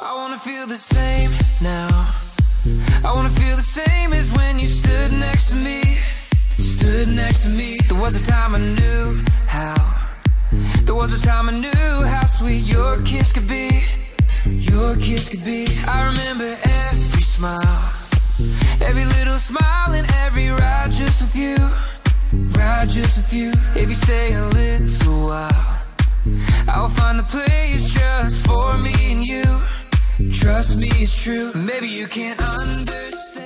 I wanna feel the same now. I wanna feel the same as when you stood next to me. Stood next to me. There was a time I knew how. There was a time I knew how sweet your kiss could be. Your kiss could be. I remember every smile, every little smile, and every ride just with you. Ride just with you. If you stay a little while, I'll find the place just for me and you. Trust me, it's true. Maybe you can't understand.